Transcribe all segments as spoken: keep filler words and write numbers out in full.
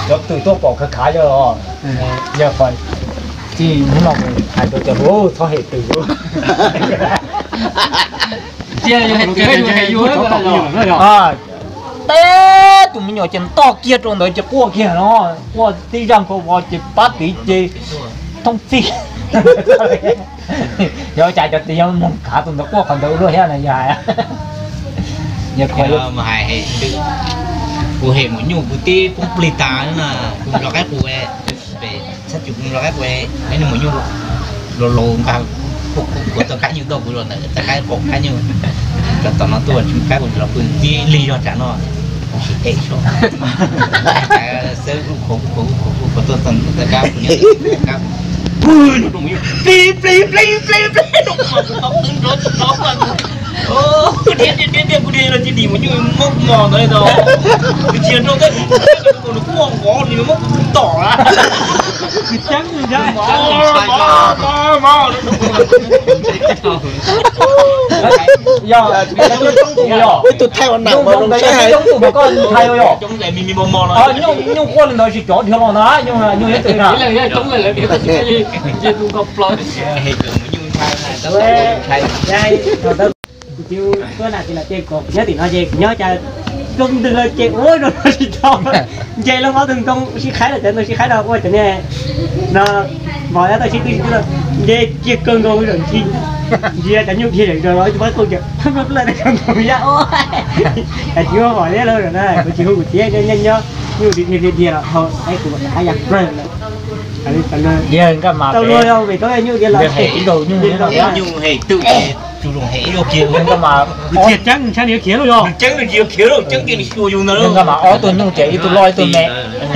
lúc từ tôi bỏ cái khá cho giờ phải chỉ muốn lòng hai tôi cho bố thôi hết từ bố chia cho hết chia cho hết vui à té tụi mình nhỏ chân to kia trong đời chỉ qua kia nó qua tí răng có qua chỉ bắt tí chỉ thông tin giờ chạy cho tiền mong cả tụi nó qua phần đầu rồi ha này dài á giờ khỏi mà hay cụ hệ một nhung cụ tí cũng plita nữa nè cụ lo cái cụ ấy về sát chụp lo cái cụ ấy nên một nhung lồ lồ cao cụ cụ tao cái như đâu cụ rồi này tao cái cụ cái như cho tao nó tôi chúng cái cụ là cụ tí ly cho trả nó chỉ số cái sơ cụ cụ cụ cụ tôi tao tao cao cụ như cao ui nó đúng như pli pli pli pli pli đúng mà tao đứng đó tao đó ô điên điên điên điên điên là chỉ đi một như mốc mò đấy rồi cái chiến đâu đấy còn nó cuồng quá thì nó mốc tỏ ra cái trắng như vậy mò mò mò giờ với tụt theo anh nào mà nó sẽ hay giống tụi con thay rồi trong này mi mi mò mò ờ nhưng nhưng con nó chỉ chó theo nó nhưng mà nhưng thế nào cái này chống này là biết cái gì gì cũng không plot hệ tưởng như thay này thay đây rồi chiều bữa nào thì là chơi cột nhớ thì nói chơi nhớ cha công từ lời chơi ôi rồi nó chỉ cho chơi lâu máu từng công chỉ khái là chơi tôi chỉ khái đâu qua chỗ này nó bỏ ra tôi chỉ cứ là chơi chơi cơn rồi rồi chi gì đã nhúc gì rồi nói với tôi kìa không có lên được không ya ôi à chỉ có hỏi đấy thôi rồi này tôi chỉ hú của chơi nhanh nhanh nhá như thì thì thì là thôi ấy của ai giặt rồi giờ các mà tao nuôi đâu vì tôi như vậy là hệ đồ như thế nào như hệ tự chủ động hệ vô kia nhưng mà thiệt trắng sao nhớ kia rồi rồi trắng là nhiều kia rồi trắng kia thì chua dùng nữa nhưng mà ó tôi nhung chạy tôi lôi tôi mẹ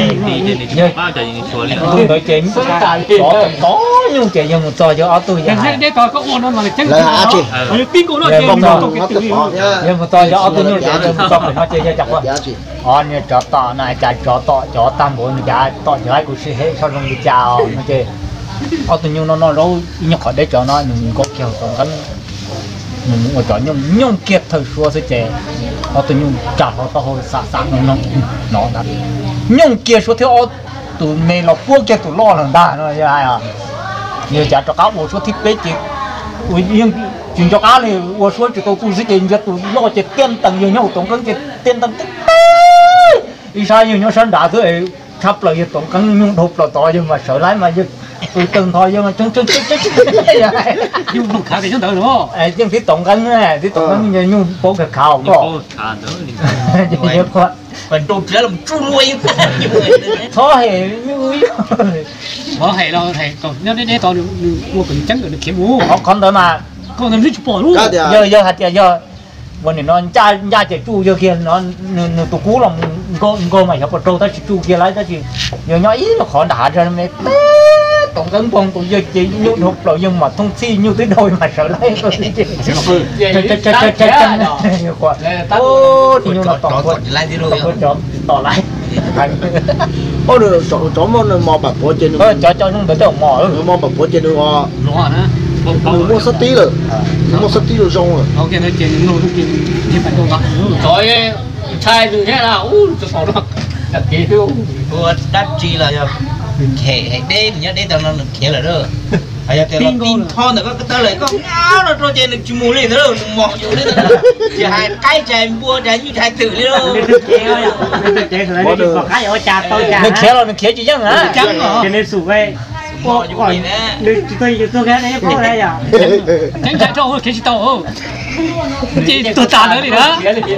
tôi nói chuyện có có nhung chạy nhưng mà to cho ó tôi vậy để tôi có ôn nó mà trắng là hả chị tin của nó chơi vòng vòng nó tập bỏ nha nhưng mà to cho ó tôi nhung chạy nhưng mà to phải nó chơi cho chặt quá dạ chị ó như chó to này chạy chó to chó tam bộ này chạy to cho ai cũng sẽ hết sau lưng đi chào nó chơi ó tôi nhung nó nó đâu nhóc khỏi để cho nó nhưng có kiểu còn cái nhưng mà chọn nhung nhung kiệt thời xưa sẽ trẻ họ tự nhung chặt họ to hồi sạ sạ nó nó nó đặt nhung kiệt số theo tụi mình là quốc cho tụi lo là đà nó như ai à như chặt cho cá một số thiết kế chỉ ui nhưng chuyện cho cá này một số chỉ tôi cũng sẽ chuyện cho tụi lo chỉ tiên tầng nhiều nhau tổng cân chỉ tiên tầng đi sai nhiều nhau sân đá thôi thắp lại tổng cân nhung đục là to nhưng mà sợ lái mà như tôi từng thôi nhưng mà chúng chúng chúng chúng nhưng không khá thì chúng tôi đúng không? À, nhưng cái tổng cân này, cái tổng cân như như bố cái khảo có. À nữa thì nhiều con. Phần tôi chỉ là một chú nuôi thôi như bỏ hệ đâu thầy còn nếu để để tôi được mua cần trắng được kiếm mua. Có con thôi mà. Con làm gì chụp bỏ luôn. Giờ giờ hạt giờวันนี้นอนจ้าจ้าเจ็บจูเยอะเกินนอนนตัวกูลองก็ก็ไม่ชอบโตแต่จูเกี่ยไรแต่จีเยอะน้อยเราขอด่าจะไม่ตรงกันตรงตัวเยอะจียุ่งหกเรายังมาthông tinยุ่งtới đôi mà sợ lấyก็จีจะจะจะจะจะnhiều quá ô thì nhưng màต่อคนต่อคนจอมต่อไร ô được chỗ chỗ món mò bạc bò trên เออจอจอนุ่งตัวเจ้าหมอ mò bạc bò trên nữa rõ nữa mua sắt tí rồi mua sắt tí rồi rong rồi ok nó trên nó cũng trên trên phải đâu đó trời trai từ thế nào u cho bỏ nó đặt kia phiêu vừa đắt chi là hệ hệ đêm nhá đêm tao nó kia là đó hay là cái tin thon rồi cái tao lại có áo nó trên được chim mù lên nữa rồi mò vô đấy chỉ hai cái trái mua trái như trái tử đấy đâu nó kéo rồi nó kéo chỉ chẳng hả trắng rồi nên sụp về mò vô đây nè tôi tôi cái này có đây à trắng trái trâu cái gì tao chị tôi tàn nữa đi đó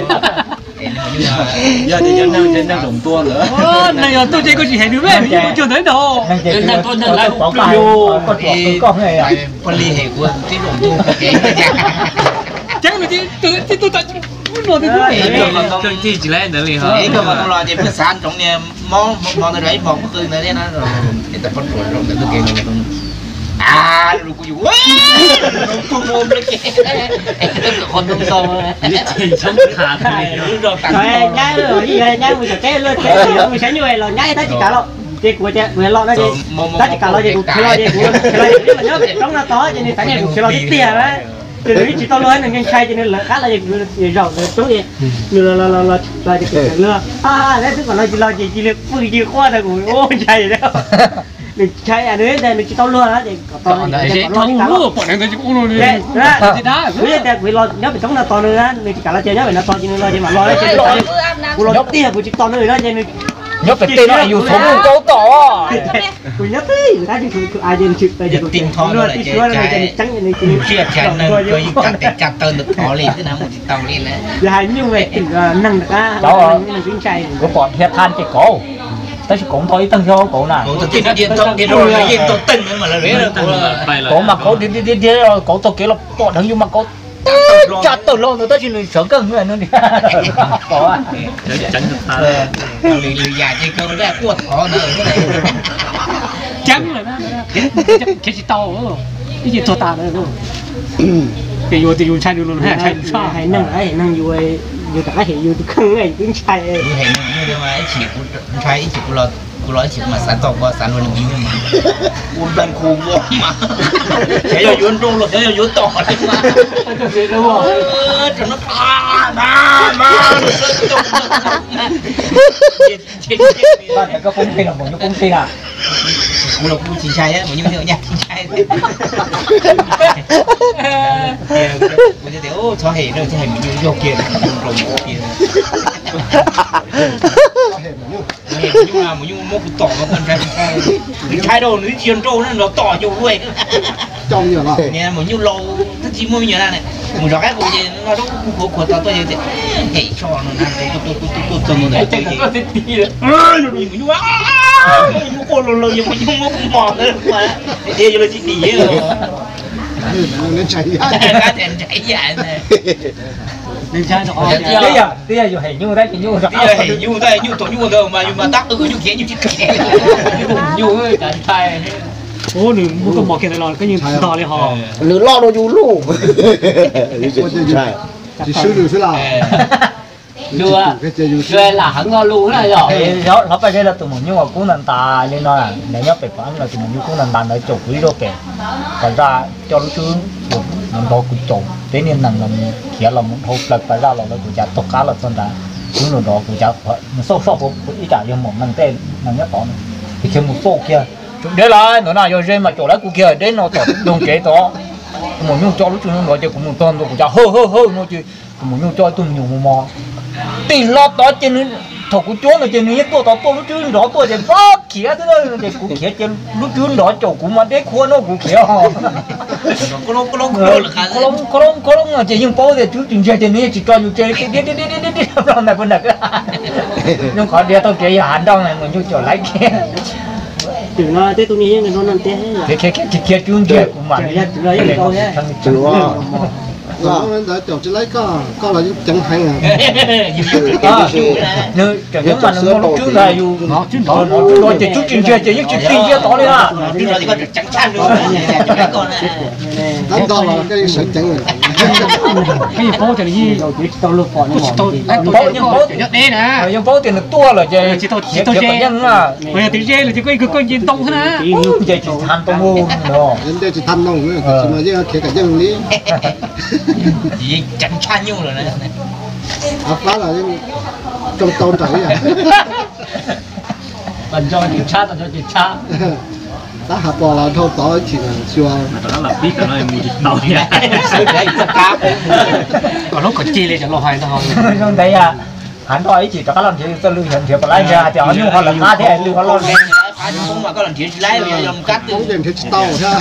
giờ thì giờ đang trên đang dùng tua nữa này là tôi chơi có gì hay nữa đấy chưa thấy đâu nên tôi nên lại có cái con chuột con này à con ly hệ của cái dùng tua cái chắc là chị tôi tôi tại rồi thì tôi chỉ chỉ lấy nữa liền hả cái mà con lo thì phải san trong nhà món món cái đấy món cái nữa nó rồi cái tập con chuột rồi cái cái này à rồi cô chú cô ôm lấy cái con đông sâu chị sống thả rồi rồi nhái rồi nhái mình sẽ cái lên cái mình sẽ như vậy là nhái tới chỉ cả rồi chị của chị người lo đó chị tới chỉ cả lo chị của lo chị của lo chị mà nhớ trong nó có cho nên phải nghe của lo chị tiền đấy từ đấy chỉ tao nói là nhanh say cho nên là khá là gì rộng rồi tốt gì lừa là là là là chỉ lừa à đấy tức là nói chỉ lo chỉ chỉ là vui gì khoa thôi cũng ôi say rồi đó mình say à đấy đây mình chỉ tao lừa đó thì tao đấy chứ không mua bọn em chỉ uống luôn đấy đó thì đó bây giờ vì lo nhớ bị sống là tao nữa mình chỉ cả là chơi nhớ bị nó tao chỉ nên lo chỉ mà lo đấy chơi lo nhớ tiền của chỉ tao nữa đó cho nên nhớ phải tên nó yêu sống câu tỏ mình nhớ tí người ta chỉ cứ ai dân trực tại Giật tin thò nó lại chơi trái Chuyện chán nó có những chặt để chặt tơ được thỏ lên thế nào một tàu lên đấy là hai như vậy thì năng được á mình cũng chạy cái bọn hiệp than cái cổ tới cũng thôi tăng cho cổ nào cổ thì nó điện thông cái rồi nó điện thông tinh mà là đấy là cổ mà cổ đi đi đi đi cổ tôi kêu là bọn thằng nhưng mà cổ chặt từ lâu rồi tới chỉ lười sớm cân người nữa đi cổ à tránh lười lười dài chơi cơ nó ra cuột thỏ nữa cái này trắng rồi đó cái chỉ tàu cái gì to ta nữa luôn thì vô thì vô chạy luôn ha chạy sao hay năng ấy năng vô vô cả hệ vô không ấy cũng chạy như thế như thế mà chỉ cũng phải chỉ cũng lo cũng lo chỉ mà sản tộc và sản luôn nhiều mà uống đàn khô vô mà cái giờ vô trâu rồi cái giờ vô tỏ đấy mà đúng không cho nó à ma ma bạn có công ty là một cái công ty à cũng là cũng chỉ trai á mà nhưng mà nhạc chỉ trai thế bây giờ thì ô cho hề nữa cho hề mình vô kia rồi kia hề nhưng mà nhưng mà một tỏ nó còn ra trai đâu nó chiên trâu nó tỏ nhiều ruồi trong nhiều lắm nè một nhiêu lâu tất chỉ mua nhiều này một đó cái của gì nó đâu của của tao tôi gì hề cho nó làm tôi tôi tôi tôi tôi nó để chơi gì ơi nó nhiều nhiều quá nhiều con lồn lồn nhiều nhiều mua mỏ nữa mà đây giờ là chị đi rồi nó chạy cá thèn chạy dài này mình chạy nó bây giờ bây giờ dù hệ như đấy thì như bây giờ hề như đây như tổ như đâu mà nhưng mà tắc ừ như kia như chiếc kẻ nhiều ơi đánh thay ô đừng mua cái mỏ kia này là cái gì to lên họ lửa lo đồ dù luôn chỉ sử dụng thế nào chưa chưa là hắn ngon luôn này rồi nó nó phải đây là tụi mình nhưng mà cũng nên ta nên nói là nếu nhớ phải phán là tụi mình cũng nên ta để chụp quý đô kẻ phải ra cho nó chứ mình đâu cũng chụp thế nên là mình kia là muốn hộp lật phải ra là nó cũng chả tốt cá là son đá những đồ đó cũng chả phải sâu sâu cũng ít cả nhưng mà mình tên mình nhớ tỏ thì khi một số kia đấy là nó nào rồi mà chỗ đấy cũng kia đấy nó tỏ đồng chế đó một nhung cho lúc chúng nó chơi cũng một tuần rồi cũng chả hơ hơ hơ nó chứ một nhung cho tuần nhiều một mò tỷ lót đó trên thầu của chúa là trên này tôi đó tôi lúc trước đó tôi thì phát khía thế thôi thì cũng khía trên lúc trước đó chỗ cũng mà đấy khuôn nó cũng khía họ có lông có lông có lông có lông có lông chỉ nhưng bao giờ chú trình chơi trên này chỉ cho nhiều chơi đi đi đi đi đi đi đâu này bên này nhưng khỏi đi tôi chơi hẳn đâu này mình như chỗ lấy kia từ nó tới tôi nghĩ nó nằm té cái cái cái kia chuyên chơi cũng mà từ đấy từ đâu nhé từ là nó đã chọn chỉ lấy có có là chẳng hay à như kiểu như mà nó lúc trước là dù nó chứ nó nó chỉ chút chuyện chơi chỉ những chuyện kinh kia to đấy à chứ rồi thì có trắng chăn luôn con đánh to là cái sự chẳng rồi cái gì phố thì gì chỉ tao lục bỏ nó tôi tôi nhưng phố thì nhất đấy nè nhưng phố thì nó tua là chơi chỉ tôi chỉ tôi chơi nhân à bây giờ tiếng chơi là chỉ có cái con gì tông thôi nè chơi chỉ than tông mua đó đến đây chỉ than đâu nữa chỉ mà chứ kia cả dân lý gì trắng chăn nhau rồi này à phá là trong tôn trời à mình cho kiểm tra cho kiểm tra đã hạt bò là thâu tỏi chỉ là xưa đó là biết là mình đầu nha còn lúc còn chi lên cho lo hoài thôi trong đấy à hắn thôi chỉ cho các làm gì cho lưu hiện thiệp lại ra thì nhưng họ là ta thế lưu họ lo không mà có lần chuyện lái bây giờ làm cắt không tiền thì tàu ha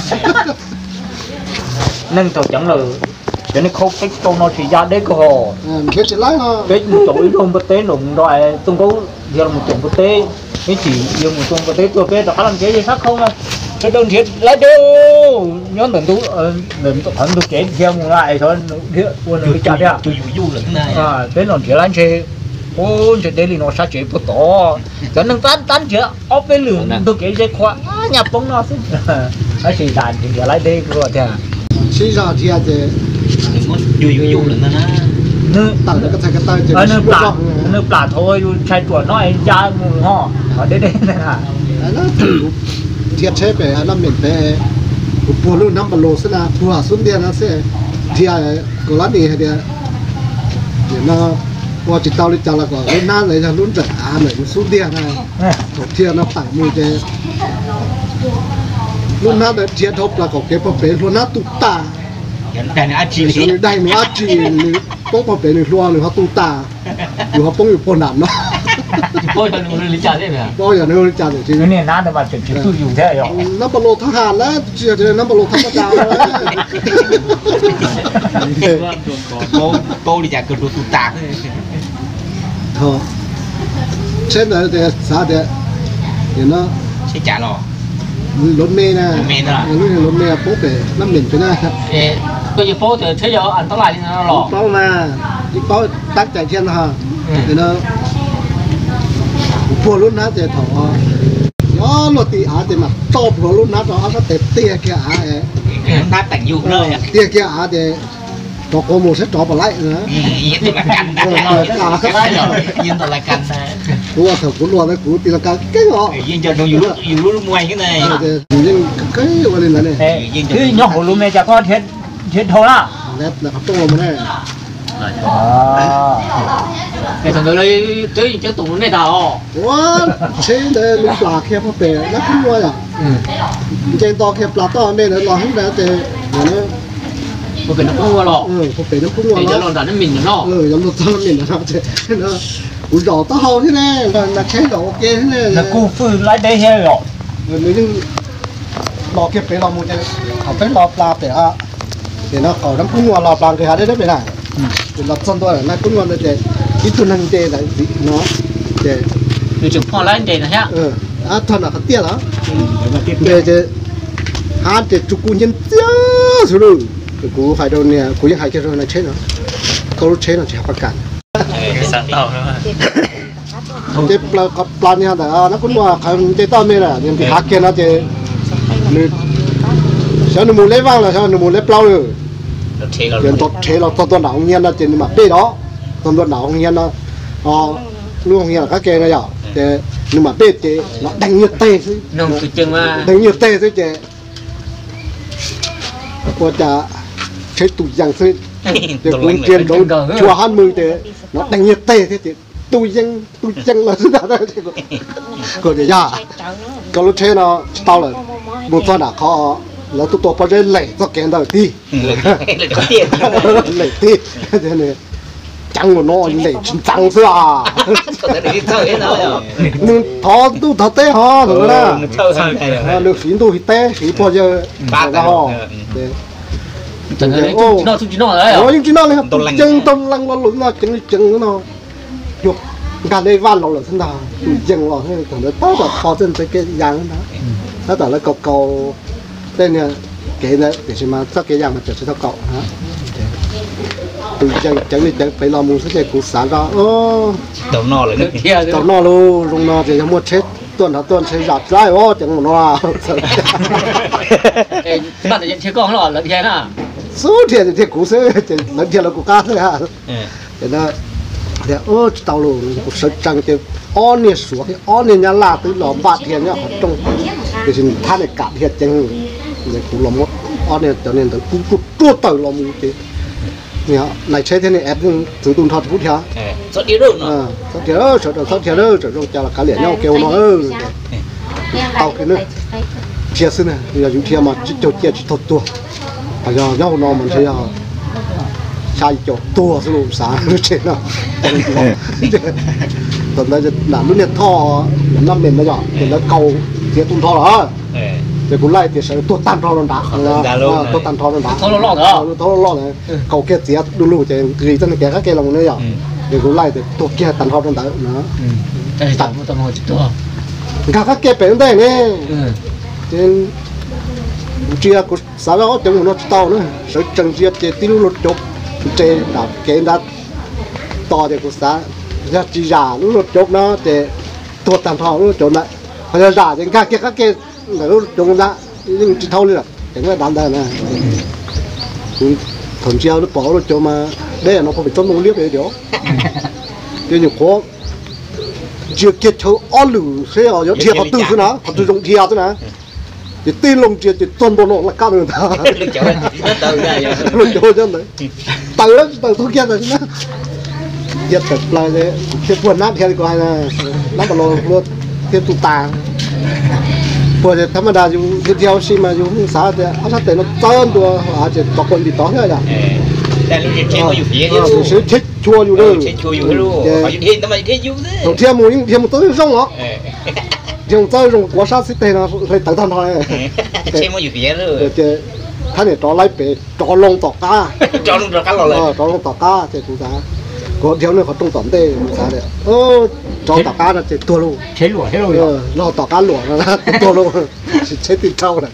nên tôi chẳng là cho nên không cái câu nói chỉ ra đấy cơ hồ thế chỉ lái ha cái một chỗ ít không bất tế nụng rồi tung có giờ là một chỗ bất tế cái chỉ giờ một chỗ bất tế tôi cái đó làm chế gì khác không à cái đơn thiệt lấy đâu nhớ đừng tú đừng tôi thằng tôi kể theo một lại thôi đĩa buồn người chặt đấy à tôi du du lẫn này à cái nó chỉ lái xe ôi trời đây là nó sát chế bớt to cho nên tán tán chưa ốp cái lường tôi kể dây khoa nhập bóng nó chứ cái gì đàn thì giờ lấy đây rồi thì chỉ ra thì à thì du du du lẫn nó nữ tặng cái cái tay ở nơi plà nơi plà thôi chạy chuột nó ra mùi ho ở đây đây này à nó thiệt chế về nó miền về bùa luôn năm balo sẽ là thua xuống tiền nó sẽ thì có lát đi hay đi để nó qua chỉ tao đi chào là có cái nan này là luôn trả này nó xuống tiền này thuộc thiên nó phải mua cái luôn nan để thiên thop là có cái bắp bể luôn nát tụt ta đây là chi thì đây nó chi bốc bắp bể này luôn này họ tụt taอยู่เขาป้องอยู่ปนดำเนาะโอ้ยมันเลยจ่าได้ไหมป้องอย่างนี้จ่าเลยจริง cái này nó mà chỉ chỉ tôi dùng thế rồi น้ำปลาโลทหารแล้วเชื่อเจอน้ำปลาโลธรรมดาแล้ว cô cô đi chả cực đồ tụt tạc เถอะเช่นเดียวแต่สาเดียวเห็นเนาะ sẽ trả lò รถเมล์นะรถเมล์น่ะรู้รถเมล์ปุ๊บเลยน้ำเหม็นไปหน้าครับเอ๊ะก็จะโป๊ะแต่ใช้ยาอันตรายที่นั่นหรอเป้ามาอีเป้าตั้งใจเที่ยนฮะเห็นเนาะพวกรุ่นนั้นจะถอย้อนรถตีอาจะมาตบหัวรุ่นนั้นต่อเอาก็เตะเตี้ยแค่อาเอ๋ ta tặng dụng nơi à เตี้ยแค่อาจะต่อโกมูเซ็ตต่อปลาไหลนะ yên tôi là canh đã yên tôi là canh đã กูว่าเขากูรัวแล้วกูตีลังกาเก่งเหรอ yên cho nó dù dù lúc ngoài cái này เดี๋ยวยังเก่งวันนี้นะเนี่ย cái nhỏ của luôn này chả có thiết thiết thôi là แล้วนะครับต้องลงมาแน่แต่ตอนนี้เจอเจอตรงนี้ดาวว้าเช่นเดิมลูกปลาแค่พอเปย์แล้วขึ้นว่าอ่ะเจนต่อแค่ปลาต่อเนี่ยนะรอให้แล้วเจเดี๋ยวนะมันเป็นน้ำพุหรอกเออพอเปย์น้ำพุ่งว่าเดี๋ยวแล้วเราดันน้ำมินเนาะเออยังรถต้นนี่นะเจนะกูดอกต้นหอที่แน่นะใช้ดอกโอเคที่แน่ là cu phư lại đây hết rồi เออนี่ยังรอแค่เปย์รอมูเจเขาไปรอปลาเปย์อ่ะเดี๋ยวนะเขาน้ำพุ่งว่ารอปลาเคยหาได้ได้ไปไหนเป็นรับซ้อนตัวไหนพุ่งว่าเจที่ตัวนั้นเจไหนเนาะเจอยู่จุดพ่อไล่เด่นนะฮะเอออ่ะท่านอ่ะเขาเตี้ยแล้วเดี๋ยวจะหาเด็กจุกุนยันเตี้ยสุดเลยกูไฟโดนเนี่ยกูยังหายแค่โดนนะเช่นเนาะเขารู้เช่นเนาะจะประกัน sáng tàu nữa เจ็บปลาปลาเนี่ยแต่อ่ะนักคุณว่าเขาเจ็บต้นไม่ละยังไปหาเกณฑ์นะเจ้นี่ฉันหนูเล็บว่างเลยฉันหนูเล็บเปล่าเลย thế là เดี๋ยวตัวเชเราตัวตัวหนาวเงี้ยนะเจนี่มาเป๊ะเนาะตัวตัวหนาวเงี้ยนะอ๋อลูกเงี้ยก็เกณฑ์นะอย่าเจนี่มาเป๊ะเจเราดังเงี้ยเตะซิน้องคือจึงว่าดังเงี้ยเตะซิเจว่าจะใช้ตุ่ยังซิเดี๋ยวกูเกณฑ์โดนชัวหันมือเจเราดังเงี้ยเตะซิเจตุ่ยังตุ่ยังเราสุดาได้เจก็จะยากก็รู้เช่เนาะเต่าเลยบุษราเขาแล้วตัวตัวพอได้ไหลก็เกณฑ์ได้ที่ lại có tiền ไหลที่เดี๋ยวนี้จังหวะน้อยไหลจริงจังซะอ่ะ có thể đi chơi hết rồi มึงทอตู้ทอเต้ฮะถูกไหมล่ะ chơi sao này เลือกสีตู้หิเต้สีพอจะ ba แล้ว cái ฮะตอนนี้จุดนอกจุดนอกเลยเหรอโอ้ยจริงๆนั่นเลยครับจังต้นลังเราหลุดเนาะจังจังเนาะยกการได้วันเราหลุดสันดาจังเราให้ถึงได้ป้าแบบพอจนไปเกยางนะถ้าแต่ละเก่าๆได้เนี่ยเกยเนี่ยเดี๋ยวจะมาสักเกยางมันจะใช้เท่าเก่าฮะtừ chẳng chẳng đi chẳng phải làm một cái cuộc sáng đó ô đầu nọ lại kia tao nó luôn rung nó thì mua chết tuần đó tuần sẽ giặt ra ô chẳng nó ê bạn là nhận chế con nó là thế nào số tiền thì cũ số thì lần tiền là của cá thôi ha thế đó thì ô tao luôn cuộc sống chẳng thì on này xuống cái on này nhà là từ lò bát tiền nhá trong thì xin than này cả thiệt chẳng để cũ lò mốt on này cho nên từ cũ cũ tua tờ lò mốt thìเนี่ยในใช้ที่นี่แอปนึงถือตุนทอดพุทธะ số đi đâu อ่า nữa สักเดียวสักเดียวสักเดียวจะต้องจะละการเลี้ยงเกี่ยวน้อยเออเอาขึ้นนึกเชียร์ซึ่งเนี่ยอย่าอยู่เชียร์มาจุดเชียร์จุดทดตัวพยายามย่อนอนมันเชียร์ชายจุดตัวสรุปสารเช่นน่ะตอนนั้นจะหนารุ่นเนี่ยท่อน้ำเหม็นนะจ๊ะเห็นแล้วเกาเสียตุนท่อเหรอเดี๋ยวกูไล่เดี๋ยวใส่ตัวตันท่อมันด่าตัวตันท่อมันด่า thôi nó lọt rồi ท่อรอดเลยเกาแก่เสียดูลูกจะกรีดตั้งแต่แก่ก็แก่ลงเนี่ยจ๊ะเดี๋ยวกูไล่เดี๋ยวตัวแก่ตันท่อมันด่านะ đây tao mua tao mua chút thôi กาก็แก่เป็นได้เนี่ย ừ เจนเจียกูสาวก็จังหวะเต่าเนี่ยสจังเจียเจติลุรถจบเจดับเกณฑ์ดับต่อเดี๋ยวกูสาจะจีจ่าลุรถจบเนาะเจตัวตันทองลุรถจบละพอจะด่าจังกาเกก็เกแต่ลุรถจบละยิ่งจีเท่าเลยล่ะแต่ก็ดันได้นะคุณถมเจียวลุปอลุรถจบมาได้เนาะพอไปต้นลงเรียบเลยเดี๋ยวเดี๋ยวอยู่โคเจียเกตเธออ้อหรือเสียเอาเทียบเขาตื้อซะนะเขาตื้อตรงเทียบซะนะ chỉ tin lông chia chỉ tuần bộ lộ là cao được ta lúc chỗ nó từ ra vậy lúc chỗ cho đấy từ đó từ thu kia rồi nó giật thật là thế cái buồn nát theo coi là nát bộ lộ luôn theo tụ tà buồn thì thầm đa dùng theo xí mà dùng sao thì anh sát nó trơn đùa à chỉ tọt quần bị tọt hết rồi đây lúc trên cóอยู่phía cái luôn sẽ chết chuaอยู่เลย chết chuaอยู่luôn cóอยู่thiên tao mày thế vui thế đầu tiên một thêm một tối rong đó dùng tới dùng quả sát xích nó phải tự thân thôi trên cóอยู่phía luôn chứท่านเนี่ยจอไล่เปจอลงตอกก้า cho luôn rồi cắt rồi จอลงตอกก้าเจ้าคุณสาก็เดี๋ยวเนี่ยเขาต้องตอนเต้คุณสาเนี่ยเออจอตอกก้าน่ะเจ้าตัวลูก chế lụa chế เอ lụa อเราตอกก้าหลวงนะตัวลูกใช้ติดเท่าน่ะ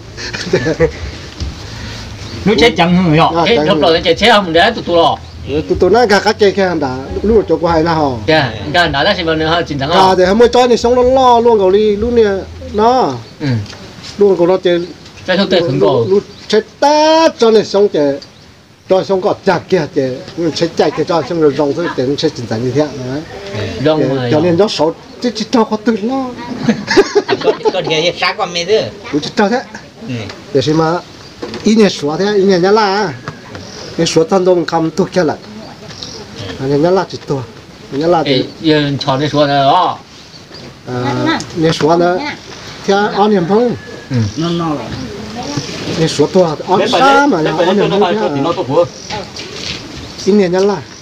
nếu chế chẳng hư nhở thế lúc rồi chế chế không để tụt tụt rồi ตัวตัวนั้นกะกัดเจแค่หันดาลูกจกไว้นะฮะ dạ cái nào đó thì bọn nó chính thắng กะ không แต่เขาไม่จอยในช่องล้อๆล่วงเกาหลีลูกเนี่ยเนาะ ừ ล่วงเกาหลีเจ cái thông tin khẩn cầu ลูกเช็ดแต่จอยในช่องเจจอยช่องก็จักเกียเจเช็ดใจเจจอยช่องเราลงซึ่งเจมันเช็ดจริงจังนี่เท่านะ đông cho nên nó số chỉ chỉ cho có tự lo có có cái sáng qua mấy đứa chỉ cho thế để xem mà ý nhà số thế ý nhà nhà la nhà số thân đông cầm tu kia lại nhà nhà la chỉ tu nhà la thì giờ chọn cái số này đó nhà số nó theo anh em phong nó no rồi nhà số tu anh sa mà nhà anh em phong theo ý nhà nhà la